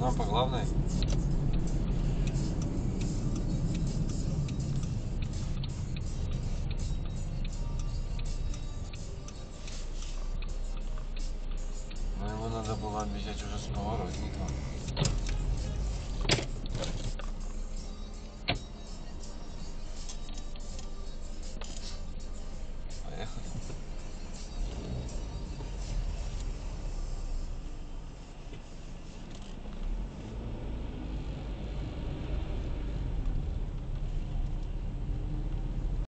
Ну, а по главной? Но его надо было объезжать уже с поворотником.